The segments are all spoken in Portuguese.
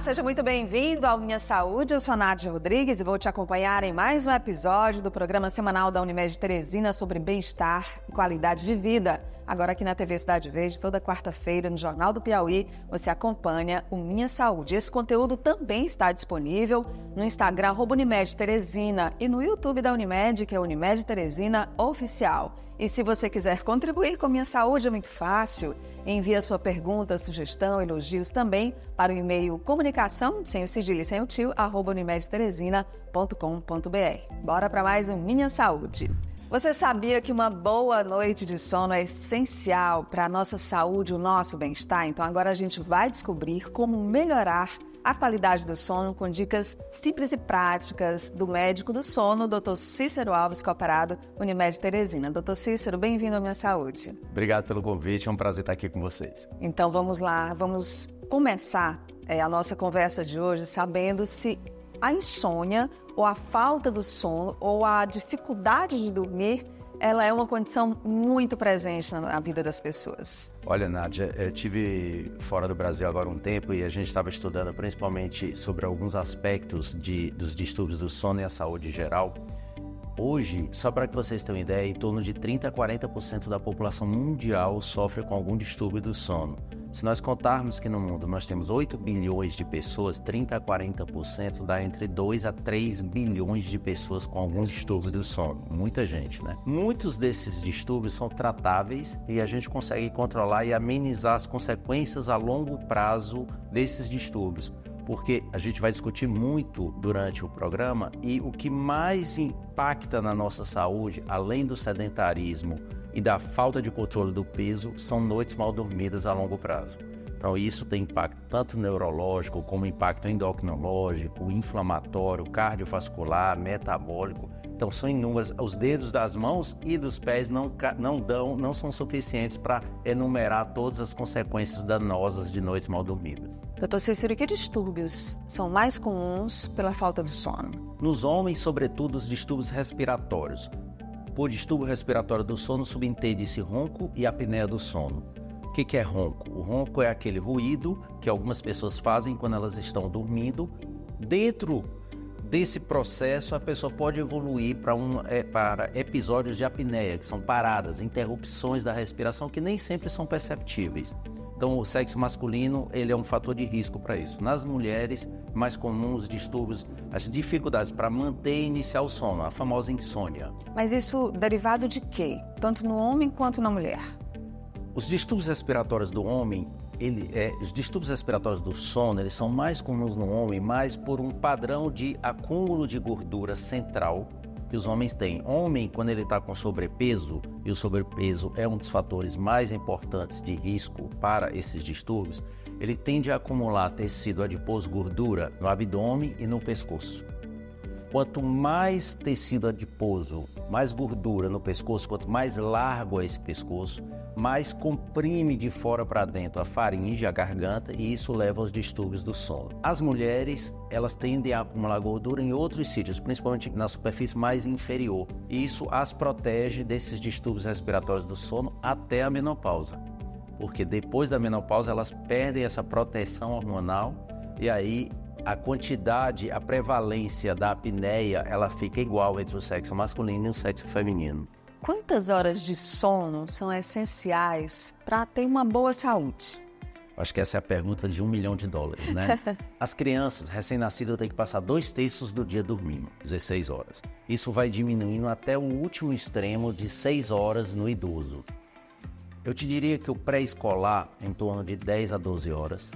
seja muito bem-vindo ao Minha Saúde. Eu sou a Nádia Rodrigues e vou te acompanhar em mais um episódio do programa semanal da Unimed Teresina sobre bem-estar e qualidade de vida. Agora aqui na TV Cidade Verde, toda quarta-feira, no Jornal do Piauí, você acompanha o Minha Saúde. Esse conteúdo também está disponível no Instagram, @Unimed Teresina, e no YouTube da Unimed, que é Unimed Teresina Oficial. E se você quiser contribuir com Minha Saúde, é muito fácil. Envie a sua pergunta, sugestão, elogios também para o e-mail comunicação, sem o cedilho e sem o tio, @unimedteresina.com.br. Bora para mais um Minha Saúde. Você sabia que uma boa noite de sono é essencial para a nossa saúde, o nosso bem-estar? Então agora a gente vai descobrir como melhorar a qualidade do sono com dicas simples e práticas do médico do sono, Dr. Cícero Alves, cooperado Unimed Teresina. Dr. Cícero, bem-vindo à Minha Saúde. Obrigado pelo convite, é um prazer estar aqui com vocês. Então vamos lá, vamos começar a nossa conversa de hoje sabendo se a insônia ou a falta do sono ou a dificuldade de dormir, ela é uma condição muito presente na vida das pessoas. Olha, Nádia, eu estive fora do Brasil agora um tempo e a gente estava estudando principalmente sobre alguns aspectos dos distúrbios do sono e a saúde geral. Hoje, só para que vocês tenham uma ideia, em torno de 30% a 40% da população mundial sofre com algum distúrbio do sono. Se nós contarmos que no mundo nós temos 8 bilhões de pessoas, 30% a 40% dá entre 2 a 3 bilhões de pessoas com algum distúrbio do sono. Muita gente, né? Muitos desses distúrbios são tratáveis e a gente consegue controlar e amenizar as consequências a longo prazo desses distúrbios. Porque a gente vai discutir muito durante o programa e o que mais impacta na nossa saúde, além do sedentarismo e da falta de controle do peso, são noites mal dormidas a longo prazo. Então isso tem impacto tanto neurológico como impacto endocrinológico, inflamatório, cardiovascular, metabólico. Então são inúmeras. Os dedos das mãos e dos pés não são suficientes para enumerar todas as consequências danosas de noites mal dormidas. Doutor Cícero, que distúrbios são mais comuns pela falta do sono? Nos homens, sobretudo, os distúrbios respiratórios. Por distúrbio respiratório do sono, subentende-se ronco e apneia do sono. O que é ronco? O ronco é aquele ruído que algumas pessoas fazem quando elas estão dormindo. Dentro desse processo, a pessoa pode evoluir para episódios de apneia, que são paradas, interrupções da respiração que nem sempre são perceptíveis. Então, o sexo masculino, ele é um fator de risco para isso. Nas mulheres, mais comuns os distúrbios, as dificuldades para manter e iniciar o sono, a famosa insônia. Mas isso derivado de quê? Tanto no homem quanto na mulher? Os distúrbios respiratórios do homem, os distúrbios respiratórios do sono, eles são mais comuns no homem, mais por um padrão de acúmulo de gordura central que os homens têm. Homem, quando ele está com sobrepeso, e o sobrepeso é um dos fatores mais importantes de risco para esses distúrbios, ele tende a acumular tecido adiposo, gordura no abdômen e no pescoço. Quanto mais tecido adiposo, mais gordura no pescoço, quanto mais largo é esse pescoço, mais comprime de fora para dentro a faringe, a garganta, e isso leva aos distúrbios do sono. As mulheres, elas tendem a acumular gordura em outros sítios, principalmente na superfície mais inferior, e isso as protege desses distúrbios respiratórios do sono até a menopausa, porque depois da menopausa elas perdem essa proteção hormonal e aí a quantidade, a prevalência da apneia, ela fica igual entre o sexo masculino e o sexo feminino. Quantas horas de sono são essenciais para ter uma boa saúde? Acho que essa é a pergunta de $1 milhão, né? As crianças recém-nascidas têm que passar 2/3 do dia dormindo, 16 horas. Isso vai diminuindo até o último extremo de 6 horas no idoso. Eu te diria que o pré-escolar, em torno de 10 a 12 horas.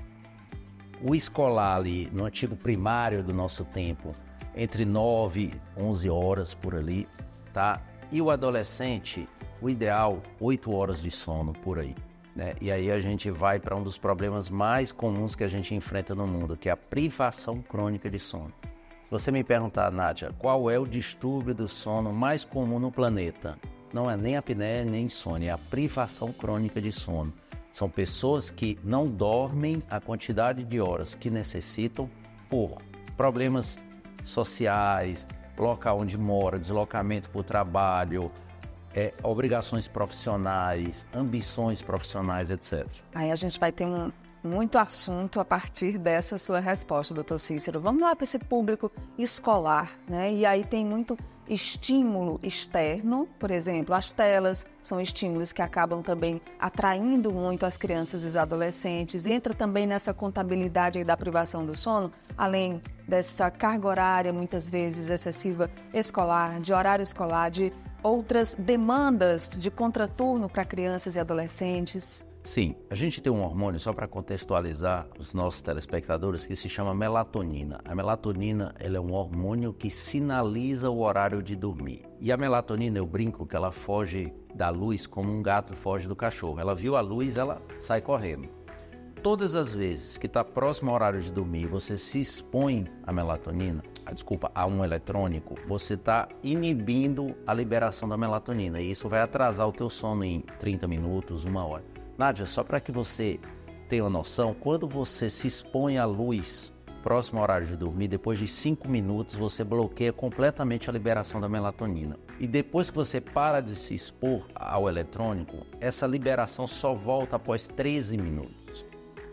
O escolar ali, no antigo primário do nosso tempo, entre 9 e 11 horas por ali, tá? E o adolescente, o ideal, 8 horas de sono por aí, né? E aí a gente vai para um dos problemas mais comuns que a gente enfrenta no mundo, que é a privação crônica de sono. Se você me perguntar, Nádia, qual é o distúrbio do sono mais comum no planeta? Não é nem apneia, nem insônia, é a privação crônica de sono. São pessoas que não dormem a quantidade de horas que necessitam por problemas sociais, local onde mora, deslocamento para o trabalho, obrigações profissionais, ambições profissionais, etc. Aí a gente vai ter Muito assunto a partir dessa sua resposta, doutor Cícero. Vamos lá para esse público escolar, né? E aí tem muito estímulo externo, por exemplo, as telas são estímulos que acabam também atraindo muito as crianças e os adolescentes. Entra também nessa contabilidade aí da privação do sono, além dessa carga horária, muitas vezes excessiva escolar, de horário escolar, de outras demandas de contraturno para crianças e adolescentes. Sim, a gente tem um hormônio, só para contextualizar os nossos telespectadores, que se chama melatonina. A melatonina, ela é um hormônio que sinaliza o horário de dormir. E a melatonina, eu brinco que ela foge da luz como um gato foge do cachorro. Ela viu a luz, ela sai correndo. Todas as vezes que está próximo ao horário de dormir, você se expõe à melatonina, a um eletrônico, você está inibindo a liberação da melatonina. E isso vai atrasar o teu sono em 30 minutos, 1 hora. Nádia, só para que você tenha uma noção, quando você se expõe à luz próximo ao horário de dormir, depois de 5 minutos você bloqueia completamente a liberação da melatonina. E depois que você para de se expor ao eletrônico, essa liberação só volta após 13 minutos.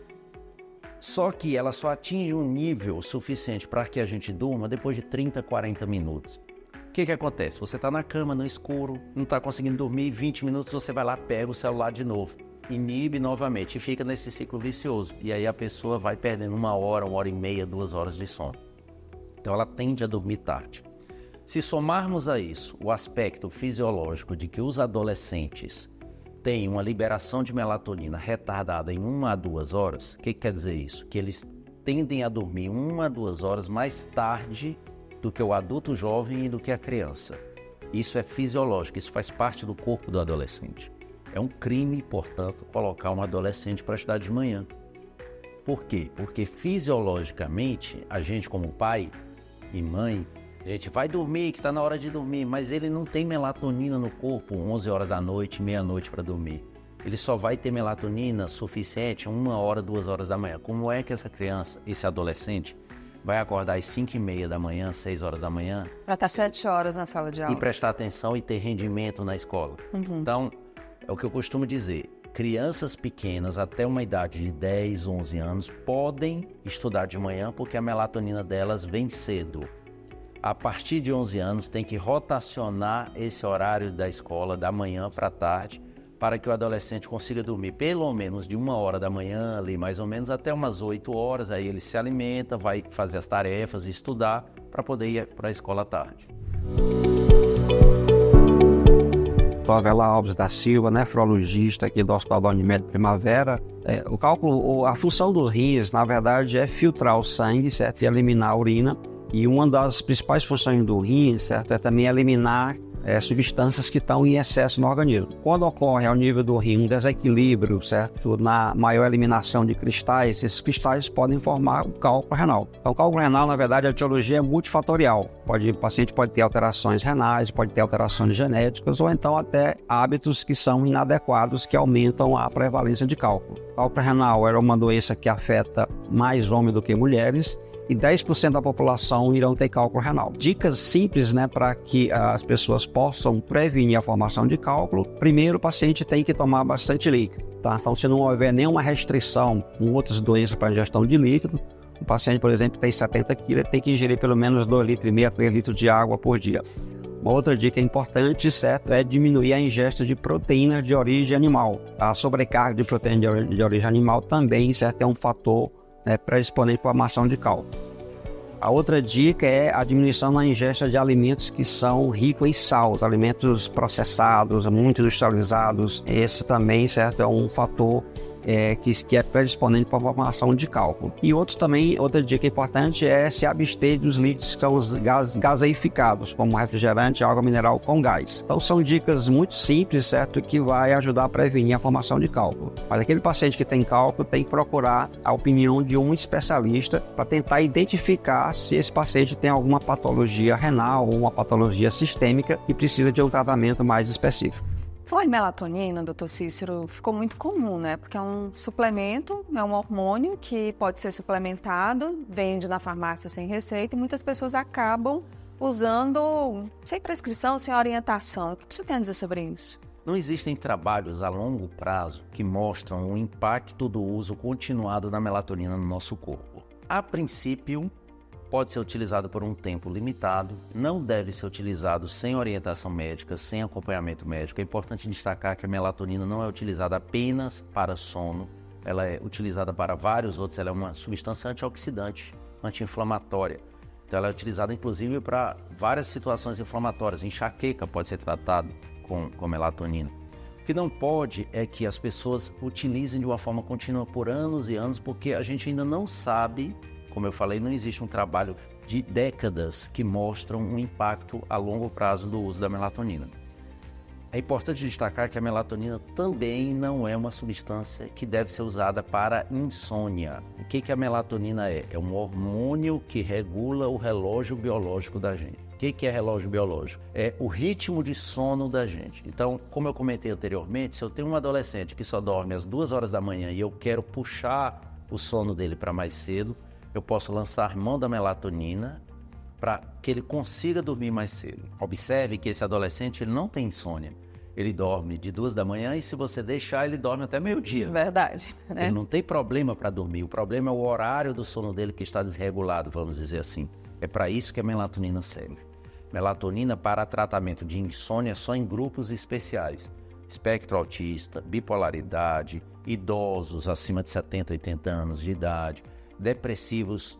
Só que ela só atinge um nível suficiente para que a gente durma depois de 30, 40 minutos. O que acontece? Você está na cama, no escuro, não está conseguindo dormir, 20 minutos você vai lá, pega o celular de novo. Inibe novamente e fica nesse ciclo vicioso. E aí a pessoa vai perdendo 1 hora, 1h30, 2 horas de sono. Então ela tende a dormir tarde. Se somarmos a isso o aspecto fisiológico de que os adolescentes têm uma liberação de melatonina retardada em 1 a 2 horas, o que quer dizer isso? Que eles tendem a dormir 1 a 2 horas mais tarde do que o adulto jovem e do que a criança. Isso é fisiológico, isso faz parte do corpo do adolescente. É um crime, portanto, colocar um adolescente para estudar de manhã. Por quê? Porque fisiologicamente, a gente como pai e mãe, a gente vai dormir, que está na hora de dormir, mas ele não tem melatonina no corpo 11 horas da noite, meia-noite para dormir. Ele só vai ter melatonina suficiente 1 hora, 2 horas da manhã. Como é que essa criança, esse adolescente, vai acordar às 5h30 da manhã, 6 horas da manhã? Para estar 7 horas na sala de aula. E prestar atenção e ter rendimento na escola. Então, é o que eu costumo dizer, crianças pequenas até uma idade de 10, 11 anos podem estudar de manhã porque a melatonina delas vem cedo. A partir de 11 anos tem que rotacionar esse horário da escola da manhã para a tarde para que o adolescente consiga dormir pelo menos de 1 hora da manhã, ali mais ou menos até umas 8 horas, aí ele se alimenta, vai fazer as tarefas e estudar para poder ir para a escola à tarde. Cláudia Alves da Silva, nefrologista aqui do Hospital da Unimed Primavera. O cálculo, a função dos rins, na verdade, é filtrar o sangue, certo? E eliminar a urina. E uma das principais funções do rim, certo? É também eliminar substâncias que estão em excesso no organismo. Quando ocorre ao nível do rim um desequilíbrio, certo? Na maior eliminação de cristais, esses cristais podem formar o cálculo renal. Então, o cálculo renal, na verdade, a etiologia é multifatorial. O paciente pode ter alterações renais, pode ter alterações genéticas ou então até hábitos que são inadequados que aumentam a prevalência de cálculo. O cálculo renal era uma doença que afeta mais homens do que mulheres, e 10% da população irão ter cálculo renal. Dicas simples, né, para que as pessoas possam prevenir a formação de cálculo. Primeiro, o paciente tem que tomar bastante líquido, tá? Então, se não houver nenhuma restrição com outras doenças para ingestão de líquido, o paciente, por exemplo, tem 70 quilos, tem que ingerir pelo menos 2,5 litros, 3 litros de água por dia. Uma outra dica importante, certo, é diminuir a ingesta de proteína de origem animal. A sobrecarga de proteína de origem animal também, certo, é um fator predisponente para a formação de cálculo. A outra dica é a diminuição na ingesta de alimentos que são ricos em sal, alimentos processados, muito industrializados. Esse também, certo, é um fator que é predisponente para a formação de cálculo. E outra dica importante é se abster dos líquidos que são os gaseificados, como refrigerante, água mineral com gás. Então são dicas muito simples, certo, que vai ajudar a prevenir a formação de cálculo. Mas aquele paciente que tem cálculo tem que procurar a opinião de um especialista para tentar identificar se esse paciente tem alguma patologia renal ou uma patologia sistêmica e precisa de um tratamento mais específico. Falar em melatonina, doutor Cícero, ficou muito comum, né? Porque é um suplemento, é um hormônio que pode ser suplementado, vende na farmácia sem receita e muitas pessoas acabam usando sem prescrição, sem orientação. O que você tem a dizer sobre isso? Não existem trabalhos a longo prazo que mostram o impacto do uso continuado da melatonina no nosso corpo. A princípio, pode ser utilizado por um tempo limitado, não deve ser utilizado sem orientação médica, sem acompanhamento médico. É importante destacar que a melatonina não é utilizada apenas para sono, ela é utilizada para vários outros, ela é uma substância antioxidante, anti-inflamatória. Então ela é utilizada inclusive para várias situações inflamatórias, enxaqueca pode ser tratado com melatonina. O que não pode é que as pessoas utilizem de uma forma contínua por anos e anos, porque a gente ainda não sabe, como eu falei, não existe um trabalho de décadas que mostram um impacto a longo prazo do uso da melatonina. É importante destacar que a melatonina também não é uma substância que deve ser usada para insônia. O que a melatonina é? É um hormônio que regula o relógio biológico da gente. O que é relógio biológico? É o ritmo de sono da gente. Então, como eu comentei anteriormente, se eu tenho um adolescente que só dorme às 2 horas da manhã e eu quero puxar o sono dele para mais cedo, eu posso lançar mão da melatonina para que ele consiga dormir mais cedo. Observe que esse adolescente ele não tem insônia. Ele dorme de 2 da manhã e se você deixar, ele dorme até meio-dia. Verdade, né? Ele não tem problema para dormir. O problema é o horário do sono dele que está desregulado, vamos dizer assim. É para isso que a melatonina serve. Melatonina para tratamento de insônia só em grupos especiais. Espectro autista, bipolaridade, idosos acima de 70, 80 anos de idade, depressivos,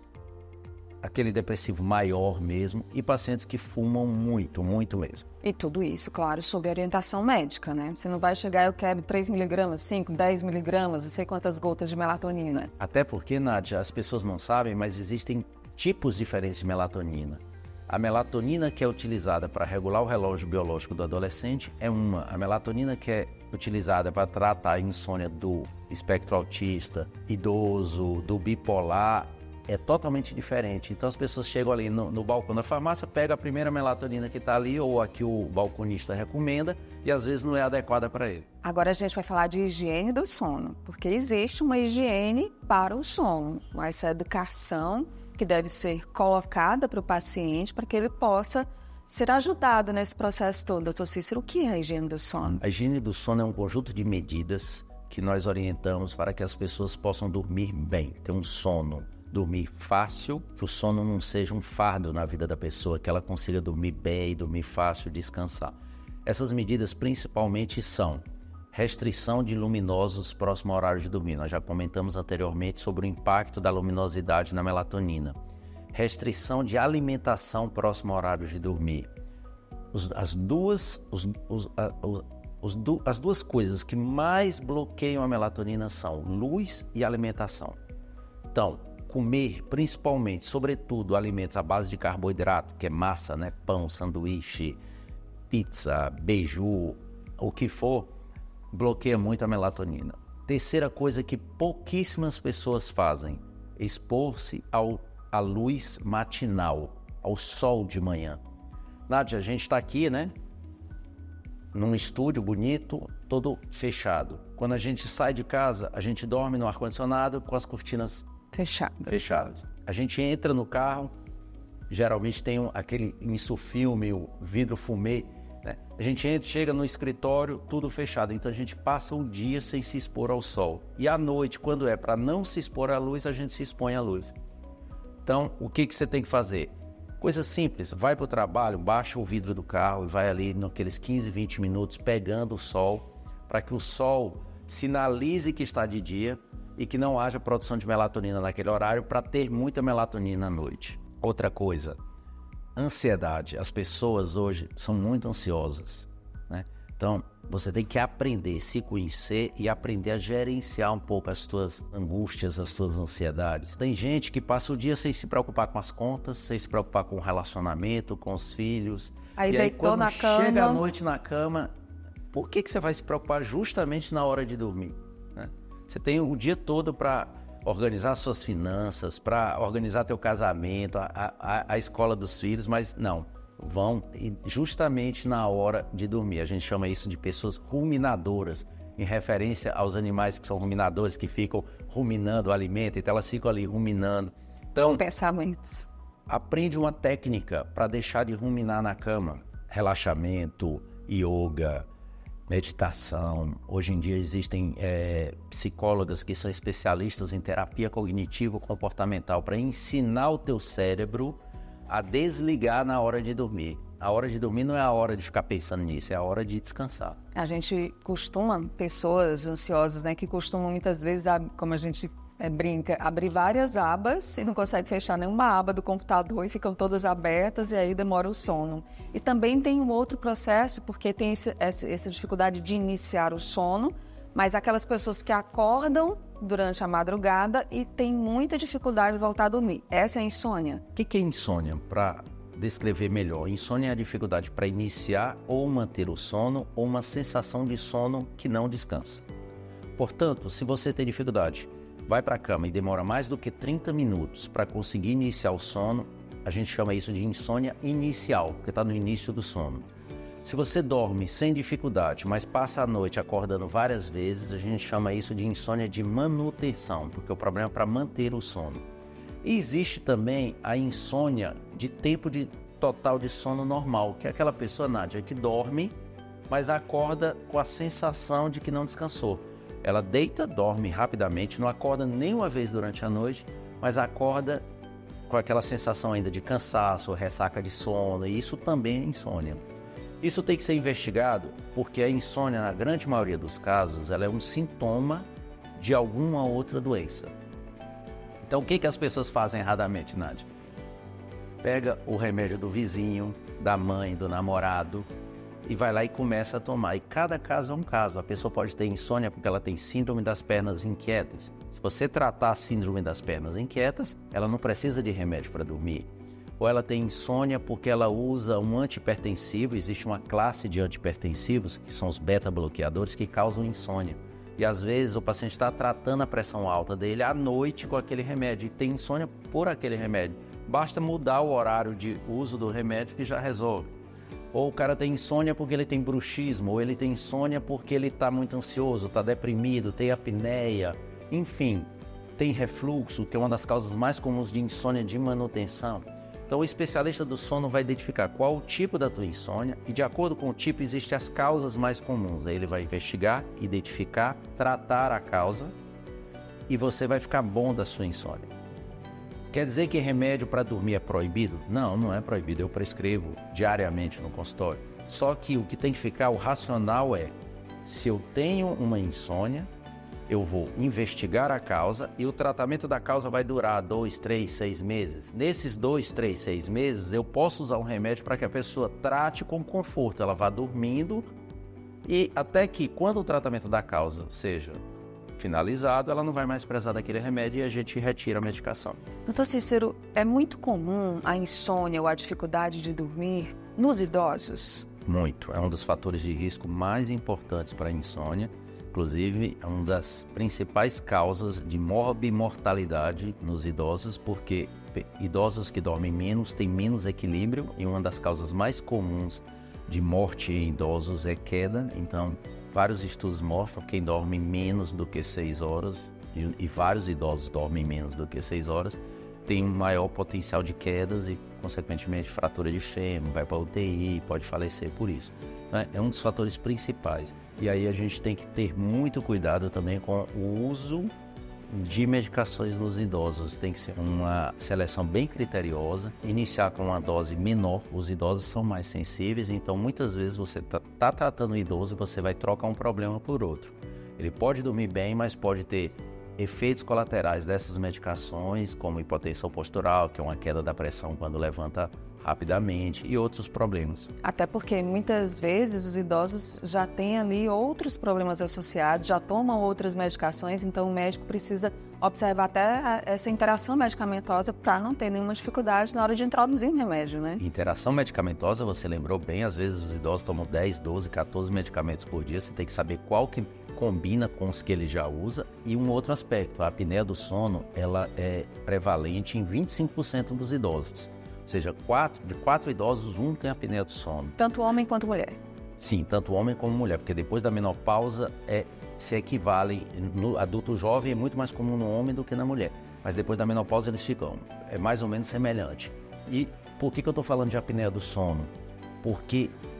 aquele depressivo maior mesmo, e pacientes que fumam muito, muito mesmo. E tudo isso, claro, sob orientação médica, né? Você não vai chegar, eu quero 3 miligramas, 5, 10 miligramas, não sei quantas gotas de melatonina. Até porque, Nádia, as pessoas não sabem, mas existem tipos diferentes de melatonina. A melatonina que é utilizada para regular o relógio biológico do adolescente é uma. A melatonina que é utilizada para tratar a insônia do espectro autista, idoso, do bipolar, é totalmente diferente. Então as pessoas chegam ali no balcão da farmácia, pegam a primeira melatonina que está ali, ou a que o balconista recomenda, e às vezes não é adequada para ele. Agora a gente vai falar de higiene do sono, porque existe uma higiene para o sono, essa educação que deve ser colocada para o paciente para que ele possa ser ajudado nesse processo todo. Doutor Cícero, o que é a higiene do sono? A higiene do sono é um conjunto de medidas que nós orientamos para que as pessoas possam dormir bem, ter um sono, dormir fácil, que o sono não seja um fardo na vida da pessoa, que ela consiga dormir bem, dormir fácil, descansar. Essas medidas principalmente são restrição de luminosos próximo ao horário de dormir. Nós já comentamos anteriormente sobre o impacto da luminosidade na melatonina. Restrição de alimentação próximo ao horário de dormir. As duas coisas que mais bloqueiam a melatonina são luz e alimentação. Então, comer principalmente, sobretudo, alimentos à base de carboidrato, que é massa, né? Pão, sanduíche, pizza, beiju, o que for, bloqueia muito a melatonina. Terceira coisa que pouquíssimas pessoas fazem, expor-se à luz matinal, ao sol de manhã. Nádia, a gente está aqui, né? Num estúdio bonito, todo fechado. Quando a gente sai de casa, a gente dorme no ar-condicionado com as cortinas fechadas. A gente entra no carro, geralmente tem aquele insufilme, o vidro fumê, né? A gente entra, chega no escritório, tudo fechado. Então a gente passa o dia sem se expor ao sol. E à noite, quando é para não se expor à luz, a gente se expõe à luz. Então, o que você tem que fazer? Coisa simples, vai para o trabalho, baixa o vidro do carro e vai ali naqueles 15, 20 minutos pegando o sol, para que o sol sinalize que está de dia e que não haja produção de melatonina naquele horário, para ter muita melatonina à noite. Outra coisa, ansiedade. As pessoas hoje são muito ansiosas, né? Então, você tem que aprender a se conhecer e aprender a gerenciar um pouco as suas angústias, as suas ansiedades. Tem gente que passa o dia sem se preocupar com as contas, sem se preocupar com o relacionamento, com os filhos. Aí deitou na cama. Chega à noite na cama, por que você vai se preocupar justamente na hora de dormir, né? Você tem o dia todo para organizar suas finanças, para organizar teu casamento, a escola dos filhos, mas não, vão justamente na hora de dormir. A gente chama isso de pessoas ruminadoras, em referência aos animais que são ruminadores, que ficam ruminando o alimento, então elas ficam ali ruminando. Então, os pensamentos. Aprende uma técnica para deixar de ruminar na cama. Relaxamento, yoga, meditação. Hoje em dia existem psicólogas que são especialistas em terapia cognitivo-comportamental para ensinar o teu cérebro a desligar na hora de dormir. A hora de dormir não é a hora de ficar pensando nisso, é a hora de descansar. A gente costuma, pessoas ansiosas, né, que costumam muitas vezes, como a gente brinca, abrir várias abas e não consegue fechar nenhuma aba do computador e ficam todas abertas e aí demora o sono. E também tem um outro processo, porque tem essa dificuldade de iniciar o sono, mas aquelas pessoas que acordam durante a madrugada e têm muita dificuldade de voltar a dormir. Essa é a insônia. O que é insônia? Para descrever melhor, insônia é a dificuldade para iniciar ou manter o sono ou uma sensação de sono que não descansa. Portanto, se você tem dificuldade, vai para a cama e demora mais do que 30 minutos para conseguir iniciar o sono, a gente chama isso de insônia inicial, porque está no início do sono. Se você dorme sem dificuldade, mas passa a noite acordando várias vezes, a gente chama isso de insônia de manutenção, porque o problema é para manter o sono. E existe também a insônia de tempo de total de sono normal, que é aquela pessoa, Nádia, que dorme, mas acorda com a sensação de que não descansou. Ela deita, dorme rapidamente, não acorda nenhuma vez durante a noite, mas acorda com aquela sensação ainda de cansaço, ressaca de sono, e isso também é insônia. Isso tem que ser investigado porque a insônia, na grande maioria dos casos, ela é um sintoma de alguma outra doença. Então, o que as pessoas fazem erradamente, Nádia? Pega o remédio do vizinho, da mãe, do namorado, e vai lá e começa a tomar. E cada caso é um caso. A pessoa pode ter insônia porque ela tem síndrome das pernas inquietas. Se você tratar a síndrome das pernas inquietas, ela não precisa de remédio para dormir. Ou ela tem insônia porque ela usa um antihipertensivo. Existe uma classe de antihipertensivos, que são os beta-bloqueadores, que causam insônia. E às vezes o paciente está tratando a pressão alta dele à noite com aquele remédio e tem insônia por aquele remédio. Basta mudar o horário de uso do remédio que já resolve. Ou o cara tem insônia porque ele tem bruxismo, ou ele tem insônia porque ele está muito ansioso, está deprimido, tem apneia, enfim, tem refluxo, que é uma das causas mais comuns de insônia de manutenção. Então o especialista do sono vai identificar qual o tipo da tua insônia e de acordo com o tipo existem as causas mais comuns. Aí ele vai investigar, identificar, tratar a causa e você vai ficar bom da sua insônia. Quer dizer que remédio para dormir é proibido? Não, não é proibido. Eu prescrevo diariamente no consultório. Só que o que tem que ficar, o racional é, se eu tenho uma insônia, eu vou investigar a causa e o tratamento da causa vai durar 2, 3, 6 meses. Nesses 2, 3, 6 meses, eu posso usar um remédio para que a pessoa trate com conforto. Ela vá dormindo e até que quando o tratamento da causa seja finalizado, ela não vai mais precisar daquele remédio e a gente retira a medicação. Doutor Cícero, é muito comum a insônia ou a dificuldade de dormir nos idosos? Muito. É um dos fatores de risco mais importantes para a insônia. Inclusive, é uma das principais causas de morbimortalidade nos idosos, porque idosos que dormem menos têm menos equilíbrio e uma das causas mais comuns de morte em idosos é queda. Então, vários estudos mostram que quem dorme menos do que 6 horas, e vários idosos dormem menos do que 6 horas, tem um maior potencial de quedas e, consequentemente, fratura de fêmur, vai para UTI, pode falecer por isso. É um dos fatores principais. E aí a gente tem que ter muito cuidado também com o uso de medicações nos idosos. Tem que ser uma seleção bem criteriosa, iniciar com uma dose menor. Os idosos são mais sensíveis, então muitas vezes você está tratando o idoso e você vai trocar um problema por outro. Ele pode dormir bem, mas pode ter efeitos colaterais dessas medicações, como hipotensão postural, que é uma queda da pressão quando levanta rapidamente, e outros problemas. Até porque muitas vezes os idosos já têm ali outros problemas associados, já tomam outras medicações, então o médico precisa observar até essa interação medicamentosa para não ter nenhuma dificuldade na hora de introduzir um remédio, né? Interação medicamentosa, você lembrou bem, às vezes os idosos tomam 10, 12, 14 medicamentos por dia, você tem que saber qual que combina com os que ele já usa. E um outro aspecto, a apneia do sono, ela é prevalente em 25% dos idosos. Ou seja, de 4 idosos, 1 tem apneia do sono. Tanto homem quanto mulher? Sim, tanto homem como mulher, porque depois da menopausa se equivalem. No adulto jovem é muito mais comum no homem do que na mulher, mas depois da menopausa eles ficam mais ou menos semelhante. E por que eu estou falando de apneia do sono? Porque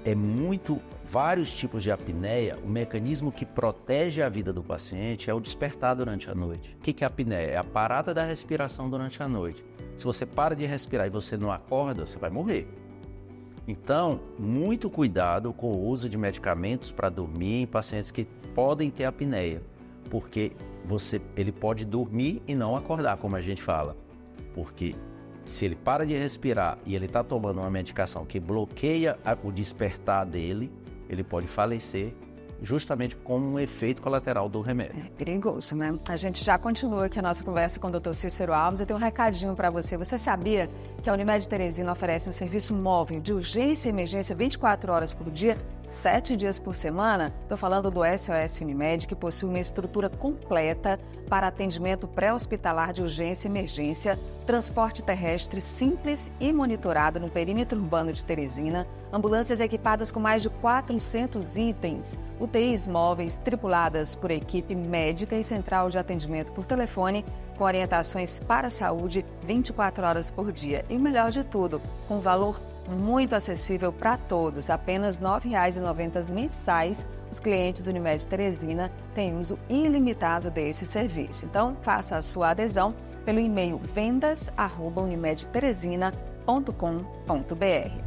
vários tipos de apneia, o mecanismo que protege a vida do paciente é o despertar durante a noite. O que é a apneia? É a parada da respiração durante a noite. Se você para de respirar e você não acorda, você vai morrer. Então, muito cuidado com o uso de medicamentos para dormir em pacientes que podem ter apneia, porque ele pode dormir e não acordar, como a gente fala. Porque se ele para de respirar e ele está tomando uma medicação que bloqueia o despertar dele, ele pode falecer justamente como um efeito colateral do remédio. É perigoso, né? A gente já continua aqui a nossa conversa com o Dr. Cícero Alves. Eu tenho um recadinho para você. Você sabia que a Unimed Teresina oferece um serviço móvel de urgência e emergência 24 horas por dia, 7 dias por semana? Estou falando do SOS Unimed, que possui uma estrutura completa para atendimento pré-hospitalar de urgência e emergência, transporte terrestre simples e monitorado no perímetro urbano de Teresina, ambulâncias equipadas com mais de 400 itens, UTIs móveis tripuladas por equipe médica e central de atendimento por telefone, com orientações para a saúde 24 horas por dia. E o melhor de tudo, com valor muito acessível para todos, apenas R$ 9,90 mensais. Os clientes do Unimed Teresina têm uso ilimitado desse serviço. Então, faça a sua adesão pelo e-mail vendas@unimedteresina.com.br.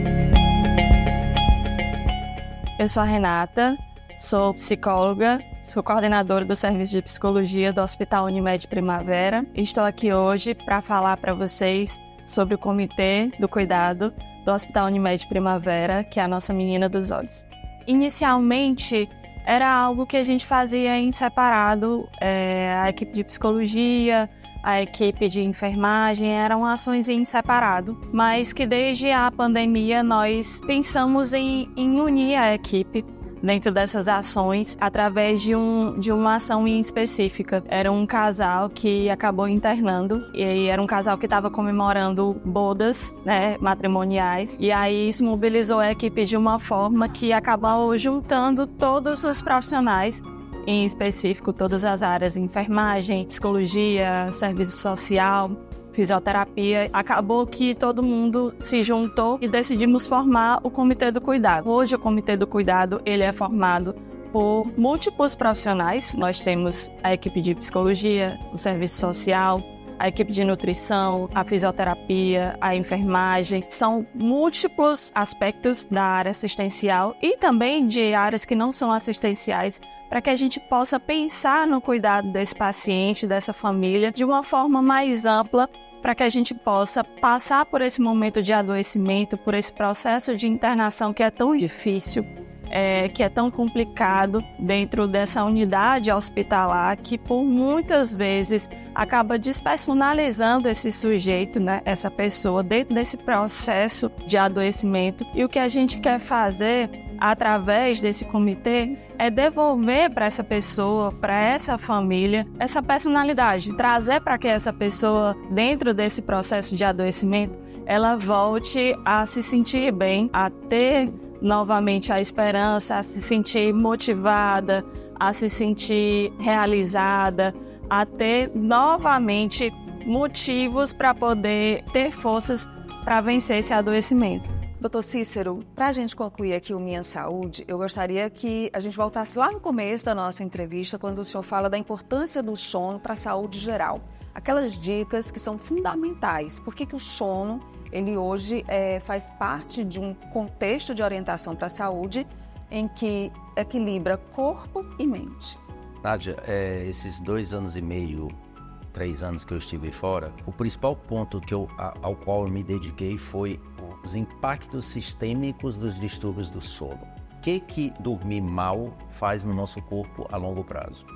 Eu sou a Renata, sou psicóloga, sou coordenadora do Serviço de Psicologia do Hospital Unimed Primavera e estou aqui hoje para falar para vocês sobre o Comitê do Cuidado do Hospital Unimed Primavera, que é a nossa menina dos olhos. Inicialmente, era algo que a gente fazia em separado, a equipe de psicologia, a equipe de enfermagem, eram ações em separado, mas que desde a pandemia nós pensamos em unir a equipe dentro dessas ações através de uma ação em específica. Era um casal que acabou internando e era um casal que estava comemorando bodas, né, matrimoniais, e aí isso mobilizou a equipe de uma forma que acabou juntando todos os profissionais, em específico todas as áreas, enfermagem, psicologia, serviço social, fisioterapia. Acabou que todo mundo se juntou e decidimos formar o Comitê do Cuidado. Hoje o Comitê do Cuidado ele é formado por múltiplos profissionais. Nós temos a equipe de psicologia, o serviço social, a equipe de nutrição, a fisioterapia, a enfermagem. São múltiplos aspectos da área assistencial e também de áreas que não são assistenciais, para que a gente possa pensar no cuidado desse paciente, dessa família, de uma forma mais ampla, para que a gente possa passar por esse momento de adoecimento, por esse processo de internação que é tão difícil, que é tão complicado dentro dessa unidade hospitalar, que por muitas vezes acaba despersonalizando esse sujeito, né, essa pessoa, dentro desse processo de adoecimento. E o que a gente quer fazer através desse comitê é devolver para essa pessoa, para essa família, essa personalidade, trazer para que essa pessoa, dentro desse processo de adoecimento, ela volte a se sentir bem, a ter novamente a esperança, a se sentir motivada, a se sentir realizada, a ter novamente motivos para poder ter forças para vencer esse adoecimento. Doutor Cícero, para a gente concluir aqui o Minha Saúde, eu gostaria que a gente voltasse lá no começo da nossa entrevista, quando o senhor fala da importância do sono para a saúde geral. Aquelas dicas que são fundamentais. Por que o sono, ele hoje faz parte de um contexto de orientação para a saúde em que equilibra corpo e mente? Nádia, esses 2 anos e meio, 3 anos que eu estive fora, o principal ponto ao qual eu me dediquei foi os impactos sistêmicos dos distúrbios do sono. O que dormir mal faz no nosso corpo a longo prazo?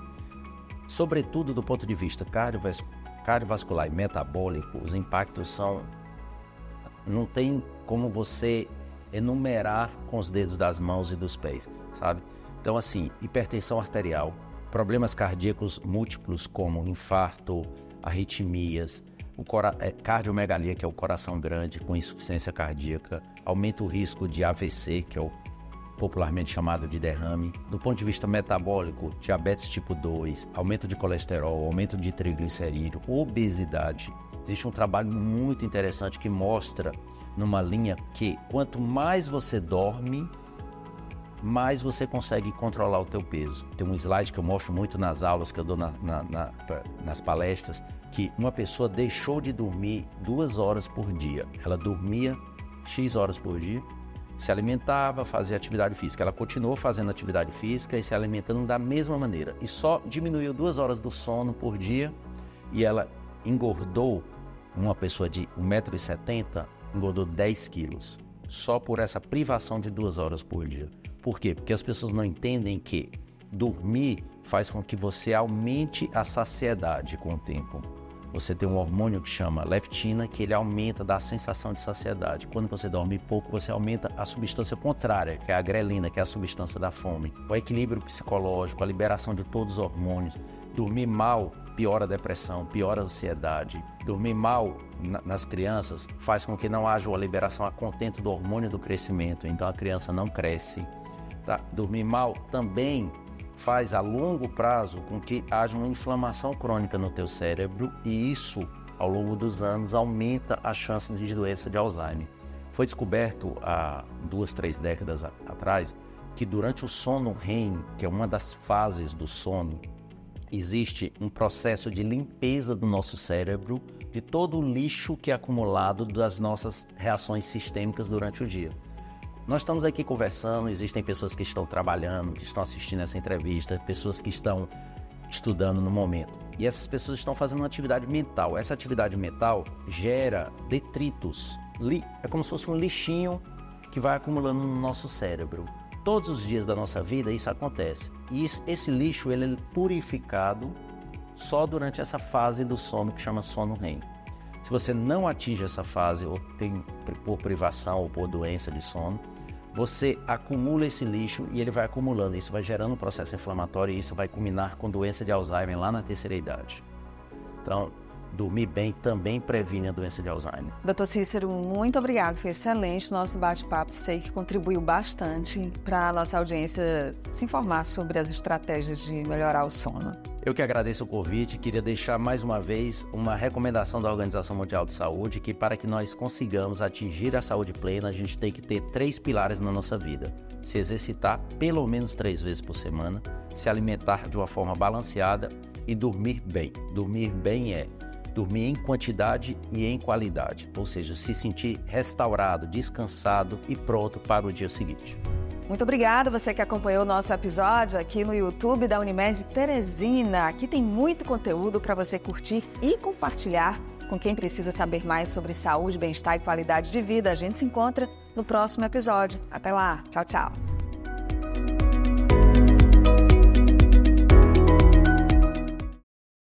Sobretudo do ponto de vista cardiovascular e metabólico, os impactos não tem como você enumerar com os dedos das mãos e dos pés, sabe? Então, assim, hipertensão arterial, problemas cardíacos múltiplos como infarto, arritmias, cardiomegalia, que é o coração grande com insuficiência cardíaca, aumenta o risco de AVC, que é o popularmente chamada de derrame. Do ponto de vista metabólico, diabetes tipo 2, aumento de colesterol, aumento de triglicerídeo, obesidade. Existe um trabalho muito interessante que mostra numa linha que quanto mais você dorme, mais você consegue controlar o teu peso. Tem um slide que eu mostro muito nas aulas que eu dou nas palestras, que uma pessoa deixou de dormir 2 horas por dia. Ela dormia X horas por dia, se alimentava, fazia atividade física. Ela continuou fazendo atividade física e se alimentando da mesma maneira. E só diminuiu 2 horas do sono por dia e ela engordou, uma pessoa de 1,70 m, engordou 10 quilos. Só por essa privação de 2 horas por dia. Por quê? Porque as pessoas não entendem que dormir faz com que você aumente a saciedade com o tempo. Você tem um hormônio que chama leptina, que ele aumenta, dá a sensação de saciedade. Quando você dorme pouco, você aumenta a substância contrária, que é a grelina, que é a substância da fome. O equilíbrio psicológico, a liberação de todos os hormônios. Dormir mal piora a depressão, piora a ansiedade. Dormir mal nas crianças faz com que não haja uma liberação a contento do hormônio do crescimento, então a criança não cresce. Tá? Dormir mal também faz a longo prazo com que haja uma inflamação crônica no teu cérebro e isso, ao longo dos anos, aumenta a chance de doença de Alzheimer. Foi descoberto há 2, 3 décadas atrás que durante o sono REM, que é uma das fases do sono, existe um processo de limpeza do nosso cérebro de todo o lixo que é acumulado das nossas reações sistêmicas durante o dia. Nós estamos aqui conversando, existem pessoas que estão trabalhando, que estão assistindo essa entrevista, pessoas que estão estudando no momento. E essas pessoas estão fazendo uma atividade mental. Essa atividade mental gera detritos. É como se fosse um lixinho que vai acumulando no nosso cérebro. Todos os dias da nossa vida isso acontece. E esse lixo ele é purificado só durante essa fase do sono que chama sono REM. Se você não atinge essa fase, ou tem por privação ou por doença de sono, você acumula esse lixo e ele vai acumulando. Isso vai gerando um processo inflamatório e isso vai culminar com doença de Alzheimer lá na terceira idade. Então, dormir bem também previne a doença de Alzheimer. Dr. Cícero, muito obrigado. Foi excelente o nosso bate-papo. Sei que contribuiu bastante para a nossa audiência se informar sobre as estratégias de melhorar o sono. Eu que agradeço o convite, queria deixar mais uma vez uma recomendação da Organização Mundial de Saúde, que para que nós consigamos atingir a saúde plena, a gente tem que ter 3 pilares na nossa vida. Se exercitar pelo menos 3 vezes por semana, se alimentar de uma forma balanceada e dormir bem. Dormir bem é dormir em quantidade e em qualidade, ou seja, se sentir restaurado, descansado e pronto para o dia seguinte. Muito obrigada você que acompanhou o nosso episódio aqui no YouTube da Unimed Teresina. Aqui tem muito conteúdo para você curtir e compartilhar com quem precisa saber mais sobre saúde, bem-estar e qualidade de vida. A gente se encontra no próximo episódio. Até lá. Tchau, tchau.